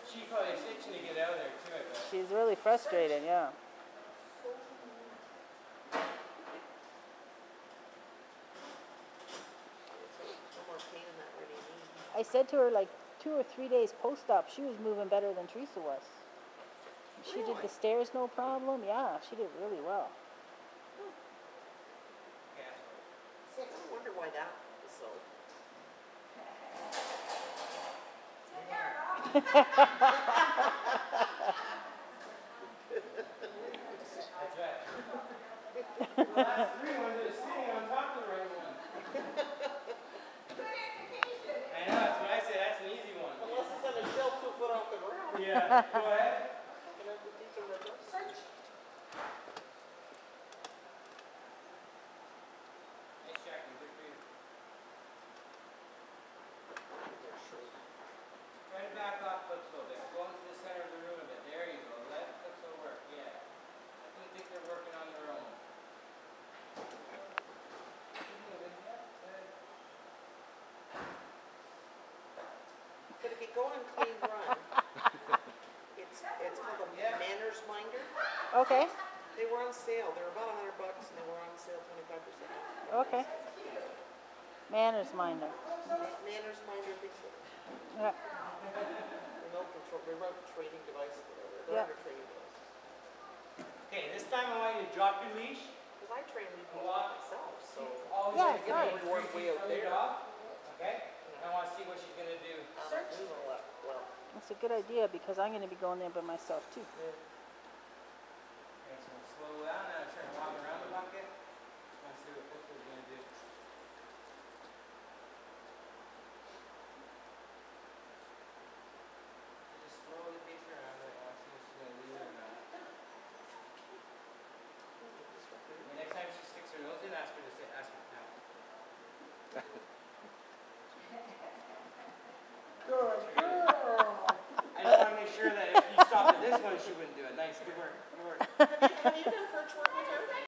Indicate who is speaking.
Speaker 1: She's probably itching to get out of there too, I bet.
Speaker 2: She's really frustrated, yeah. I said to her like 2 or 3 days post-op, she was moving better than Teresa was. She did the stairs no problem. Yeah, she did really well.
Speaker 3: I wonder why that was so.
Speaker 1: That's right. The last 3 ones are sitting on top of the right one. I know, that's what I said. That's an easy one.
Speaker 3: Unless it's on a shelf 2 foot off the ground.
Speaker 1: Yeah, go ahead. Nice tracking, good for you. Try to back off flips a little bit. Go into the center of the room a bit. There you go. Let flips will work. Yeah. I don't think they're working on their own.
Speaker 3: But if you go on Clean Run, it's called a Manners Minder.
Speaker 2: Okay.
Speaker 3: They were on sale. They were about $100 and they were on sale 25% off.
Speaker 2: Okay. Manners minder.
Speaker 3: Manners Minder, big shit.
Speaker 2: Yeah.
Speaker 3: Remote training device, whatever. They're
Speaker 2: Yeah.
Speaker 3: under training device.
Speaker 1: Okay, this time I want you to drop your leash.
Speaker 3: Because I train people myself, so.
Speaker 1: Always
Speaker 2: Yeah,
Speaker 1: gonna get
Speaker 2: right.
Speaker 1: over
Speaker 3: Work
Speaker 1: 3
Speaker 3: way
Speaker 1: feet
Speaker 3: out
Speaker 1: from your
Speaker 3: there.
Speaker 1: dog. Okay? I want to see what she's gonna do.
Speaker 3: Well,
Speaker 2: That's a good idea because I'm going to be going there by myself too.
Speaker 1: Okay, so we'll slow down now. Try to walk around the bucket. Let's see what this is gonna do. Just slowly pace her around. I want to see if she's gonna leave it or not. The next time she sticks her nose in, ask her to say, ask her now.
Speaker 3: good girl.
Speaker 1: I just want to make sure that if you stopped at this one, she wouldn't do it. Nice, good work, good work.
Speaker 3: Have you done